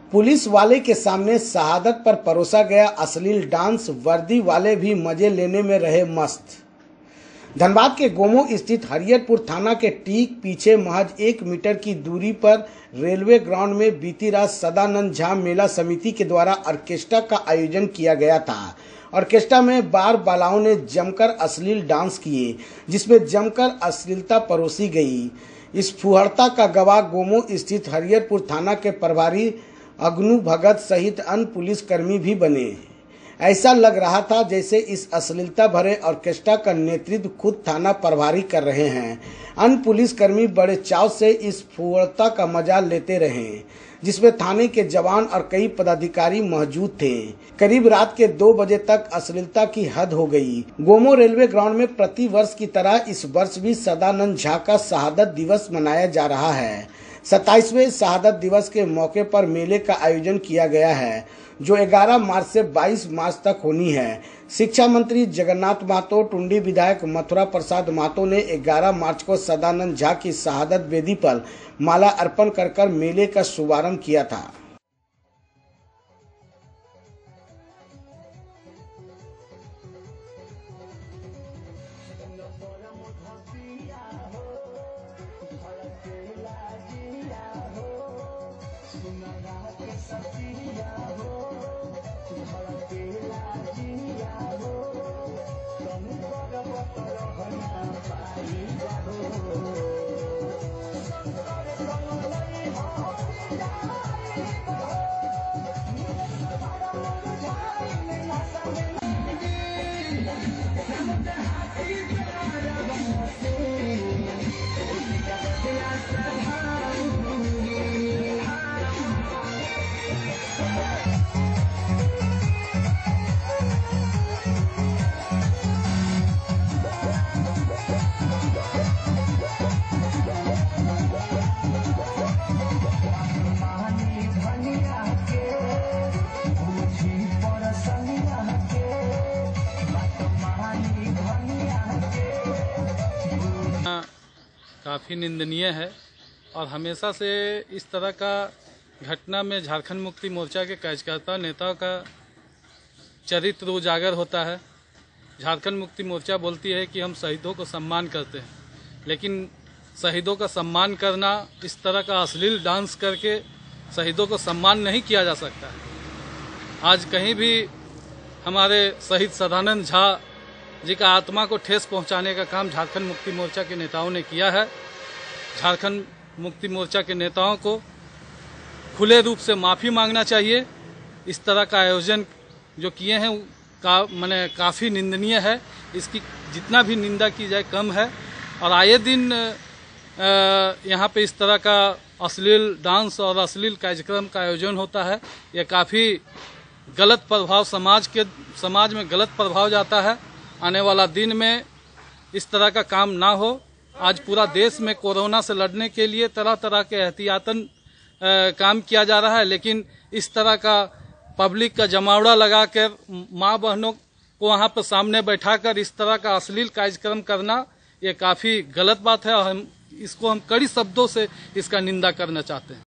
Police वाले के सामने शहादत पर परोसा गया अश्लील डांस, वर्दी वाले भी मजे लेने में रहे मस्त। धनबाद के गोमो स्थित हरियरपुर थाना के ठीक पीछे महज 1 मीटर की दूरी पर रेलवे ग्राउंड में बीती रात सदानंद झा मेला समिति के द्वारा ऑर्केस्ट्रा का आयोजन किया गया था। ऑर्केस्ट्रा में बार बालाओं ने जमकर अश्लील डांस किए, जिसमें जमकर अश्लीलता परोसी गई। इस फुहड़ता का गवाह गोमो स्थित हरियरपुर थाना के प्रभारी अग्नु भगत सहित अन्य पुलिसकर्मी भी बने। ऐसा लग रहा था जैसे इस अश्लीलता भरे ऑर्केस्ट्रा का नेतृत्व खुद थाना प्रभारी कर रहे हैं। अन्य पुलिसकर्मी बड़े चाव से इस फुहड़ता का मजा लेते रहे, जिसमें थाने के जवान और कई पदाधिकारी मौजूद थे। करीब रात के 2 बजे तक अश्लीलता की हद हो गई। गोमो रेलवे ग्राउंड में प्रति वर्ष की तरह इस वर्ष भी सदानंद झा का शहादत दिवस मनाया जा रहा है। 27वें शहादत दिवस के मौके पर मेले का आयोजन किया गया है, जो 11 मार्च से 22 मार्च तक होनी है। शिक्षा मंत्री जगन्नाथ महतो, टुंडी विधायक मथुरा प्रसाद महतो ने 11 मार्च को सदानंद झा की शहादत वेदी पर माला अर्पण कर मेले का शुभारंभ किया था। काफ़ी निंदनीय है और हमेशा से इस तरह का घटना में झारखंड मुक्ति मोर्चा के कार्यकर्ता नेताओं का चरित्र उजागर होता है। झारखंड मुक्ति मोर्चा बोलती है कि हम शहीदों को सम्मान करते हैं, लेकिन शहीदों का सम्मान करना, इस तरह का अश्लील डांस करके शहीदों को सम्मान नहीं किया जा सकता है। आज कहीं भी हमारे शहीद सदानंद झा जी का आत्मा को ठेस पहुंचाने का काम झारखंड मुक्ति मोर्चा के नेताओं ने किया है। झारखंड मुक्ति मोर्चा के नेताओं को खुले रूप से माफ़ी मांगना चाहिए। इस तरह का आयोजन जो किए हैं काफ़ी निंदनीय है। इसकी जितना भी निंदा की जाए कम है। और आए दिन यहाँ पे इस तरह का अश्लील डांस और अश्लील कार्यक्रम का आयोजन होता है। यह काफ़ी गलत प्रभाव समाज में गलत प्रभाव जाता है। आने वाला दिन में इस तरह का काम ना हो। आज पूरा देश में कोरोना से लड़ने के लिए तरह तरह के एहतियातन काम किया जा रहा है, लेकिन इस तरह का पब्लिक का जमावड़ा लगाकर माँ बहनों को वहाँ पर सामने बैठाकर इस तरह का अश्लील कार्यक्रम करना ये काफ़ी गलत बात है और हम कड़ी शब्दों से इसका निंदा करना चाहते हैं।